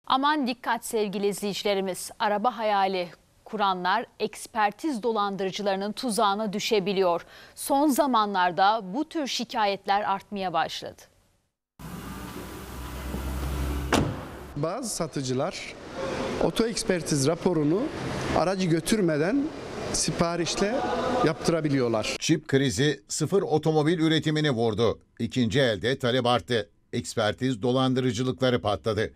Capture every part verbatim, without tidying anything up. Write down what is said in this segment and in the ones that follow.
Aman dikkat sevgili izleyicilerimiz, araba hayali kuranlar ekspertiz dolandırıcılarının tuzağına düşebiliyor. Son zamanlarda bu tür şikayetler artmaya başladı. Bazı satıcılar oto ekspertiz raporunu aracı götürmeden siparişle yaptırabiliyorlar. Çip krizi sıfır otomobil üretimini vurdu. İkinci elde talep arttı. Ekspertiz dolandırıcılıkları patladı.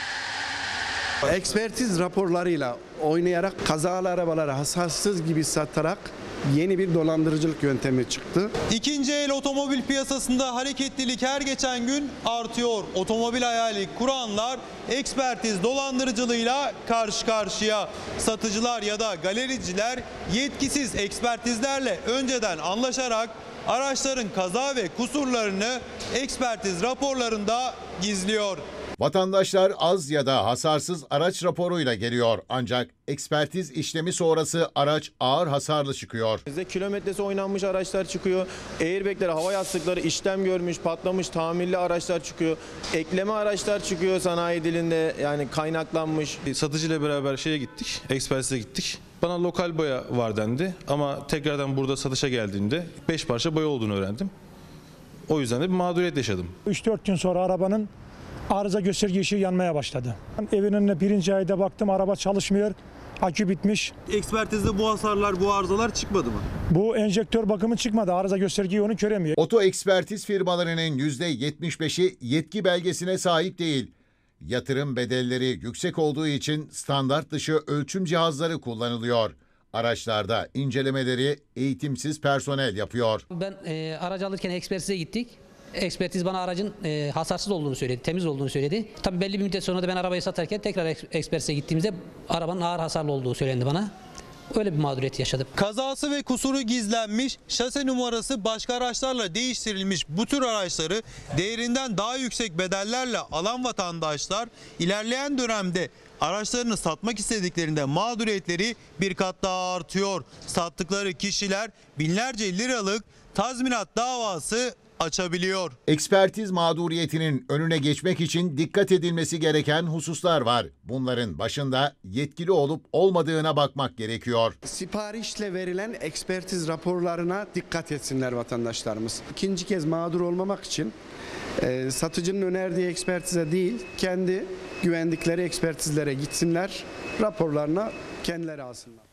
Ekspertiz raporlarıyla oynayarak kazalı arabaları hasarsız gibi satarak yeni bir dolandırıcılık yöntemi çıktı. İkinci el otomobil piyasasında hareketlilik her geçen gün artıyor. Otomobil hayali kuranlar ekspertiz dolandırıcılığıyla karşı karşıya. Satıcılar ya da galericiler yetkisiz ekspertizlerle önceden anlaşarak araçların kaza ve kusurlarını ekspertiz raporlarında gizliyor. Vatandaşlar az ya da hasarsız araç raporuyla geliyor. Ancak ekspertiz işlemi sonrası araç ağır hasarlı çıkıyor. Bizde kilometresi oynanmış araçlar çıkıyor. Airbag'leri, hava yastıkları işlem görmüş, patlamış, tamirli araçlar çıkıyor. Ekleme araçlar çıkıyor sanayi dilinde, yani kaynaklanmış. Satıcıyla beraber şeye gittik, ekspertize gittik. Bana lokal boya var dendi ama tekrardan burada satışa geldiğimde beş parça boya olduğunu öğrendim. O yüzden de bir mağduriyet yaşadım. üç dört gün sonra arabanın arıza gösterge ışığı yanmaya başladı. Evin önüne birinci ayda baktım, araba çalışmıyor, akü bitmiş. Ekspertizde bu hasarlar, bu arızalar çıkmadı mı? Bu enjektör bakımı çıkmadı, arıza göstergeyi onu göremiyor. Oto ekspertiz firmalarının yüzde yetmiş beşi yetki belgesine sahip değil. Yatırım bedelleri yüksek olduğu için standart dışı ölçüm cihazları kullanılıyor. Araçlarda incelemeleri eğitimsiz personel yapıyor. Ben e, aracı alırken ekspertize gittik. Ekspertiz bana aracın e, hasarsız olduğunu söyledi, temiz olduğunu söyledi. Tabii belli bir müddet sonra da ben arabayı satarken tekrar ekspertize gittiğimizde arabanın ağır hasarlı olduğu söylendi bana. Öyle bir mağduriyet yaşadım. Kazası ve kusuru gizlenmiş, şase numarası başka araçlarla değiştirilmiş bu tür araçları değerinden daha yüksek bedellerle alan vatandaşlar ilerleyen dönemde araçlarını satmak istediklerinde mağduriyetleri bir kat daha artıyor. Sattıkları kişiler binlerce liralık tazminat davası açabiliyor. Ekspertiz mağduriyetinin önüne geçmek için dikkat edilmesi gereken hususlar var. Bunların başında yetkili olup olmadığına bakmak gerekiyor. Siparişle verilen ekspertiz raporlarına dikkat etsinler vatandaşlarımız. İkinci kez mağdur olmamak için e, satıcının önerdiği ekspertize değil, kendi güvendikleri ekspertizlere gitsinler, raporlarına kendileri alsınlar.